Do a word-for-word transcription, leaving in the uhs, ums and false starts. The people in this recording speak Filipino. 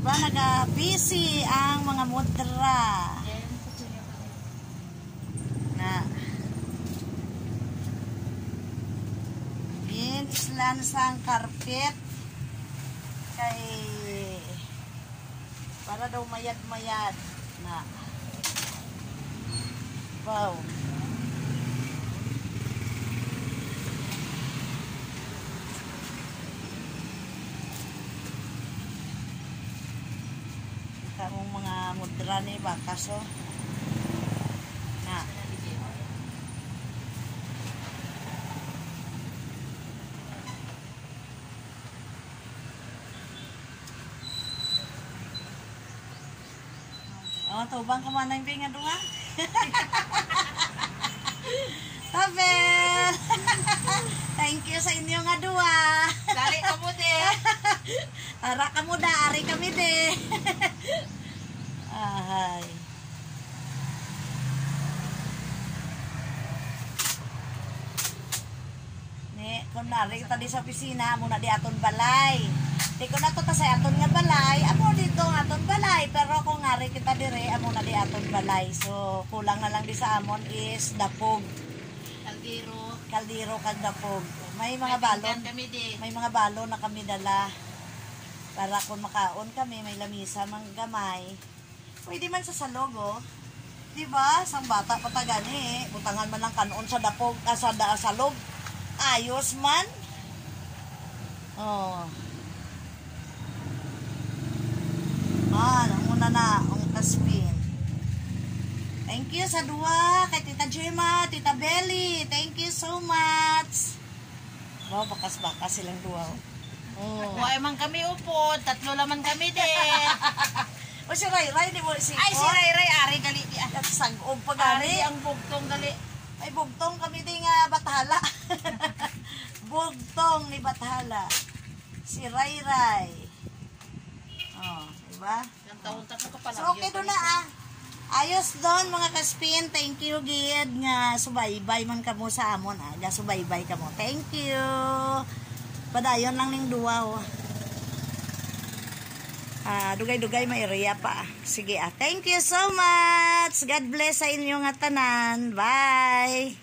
Diba, naga-busy ang mga mudra. Na. Bin, islan sang carpet. Kay, para daw mayad-mayad. Na. Wow. Ang mga mudra ni bakas oh. Na. Oh, tubang kamana yung pinga dunga. Tabel. Thank you sa inyo nga duwa. Dali ka mo de. Ara ka mo da, ari kami de. Ahay. Ne, kung nari kita di sa opisina, muna di aton balay. Di ko na to ta sa aton nga balay, amo dito nga aton balay. Pero kung nari kita dire, amo na di aton balay. So, kulang na lang di sa amon is dapog. Kaldero. Kaldero kag dapog. May mga balon. Kami di. May mga balon na kami dala. Para kung makaon kami, may lamisa, mang gamay. Pwede man sa salog, oh. Diba? Sang bata pa ta gani, butangan man lang kanon sa dapog, ah, sa da, salog. Ayos man. Oh. Ah, muna na, ang kaspin. Thank you sa duwa, kay Tita Gemma, Tita Belly. Thank you so much. Wow, bakas-bakas silang duwa, oh. Oh. Buhay man kami upod, tatlo laman kami din. O si Ray Ray, di mo si Ay, si Ray Ray, ari gali di. At sangog pa Ari gani. ang bugtong gali. Ay, bugtong kami di nga Bathala. Bugtong ni Bathala. Si Ray Ray. Oh, diba? Ang taon-taon ko pala. So, okay doon na ah. Ayos doon mga kaspin. Thank you, Gid. Nga subaybay man kamo sa amon ah. Nga subaybay kamo. Thank you. Padayon lang ning duwaw. Ah, dugay-dugay may area pa. Sige ah. Thank you so much. God bless sa inyong tanan. Bye.